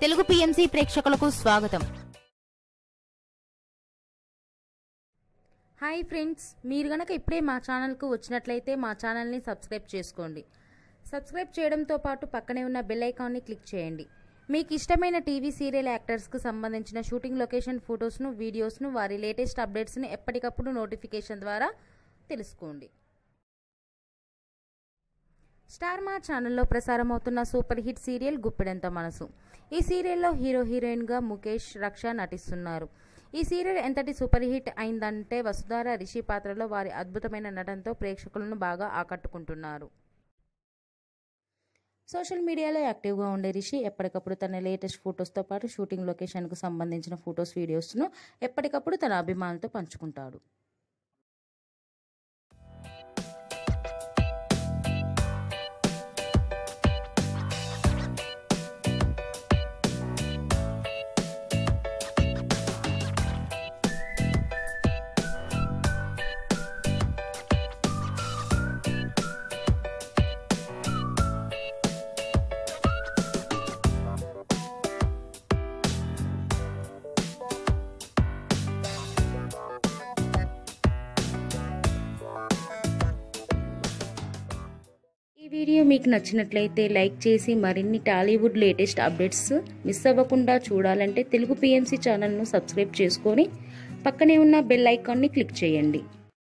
Telugu PMC ప్రేక్షకులకు స్వాగతం. Hi friends, మీరు గనక ఇప్పుడే మా ఛానల్కు వచ్చినట్లయితే మా ఛానల్ని సబ్స్క్రైబ్ చేసుకోండి. సబ్స్క్రైబ్ చేయడంతో పాటు పక్కనే ఉన్న బెల్ ఐకాన్ని క్లిక్ చేయండి. మీకు ఇష్టమైన టీవీ సీరియల్ యాక్టర్స్కు సంబంధించిన షూటింగ్ లొకేషన్ ఫొటోస్ను, వీడియోస్ను, వారి లేటెస్ట్ అప్డేట్స్ని ఎప్పటికప్పుడు నోటిఫికేషన్ ద్వారా తెలుసుకోండి. స్టార్ మా ఛానల్లో ప్రసారం అవుతున్న సూపర్ హిట్ సీరియల్ గుప్పెడంత మనసు. ఈ సీరియల్లో హీరోయిన్గా ముఖేష్, రక్ష నటిస్తున్నారు. ఈ సీరియల్ ఎంతటి సూపర్ హిట్ అయిందంటే వసుధార రిషి పాత్రలో వారి అద్భుతమైన నటనతో ప్రేక్షకులను బాగా ఆకట్టుకుంటున్నారు. సోషల్ మీడియాలో యాక్టివ్గా ఉండే రిషి ఎప్పటికప్పుడు తన లేటెస్ట్ ఫొటోస్తో పాటు షూటింగ్ లొకేషన్కు సంబంధించిన ఫొటోస్, వీడియోస్ను ఎప్పటికప్పుడు తన అభిమానులతో పంచుకుంటాడు. ఈ వీడియో మీకు నచ్చినట్లయితే లైక్ చేసి మరిన్ని టాలీవుడ్ లేటెస్ట్ అప్డేట్స్ మిస్ అవ్వకుండా చూడాలంటే తెలుగు పిఎంసి ఛానల్ను సబ్స్క్రైబ్ చేసుకొని పక్కనే ఉన్న బెల్ ఐకాన్ని క్లిక్ చేయండి.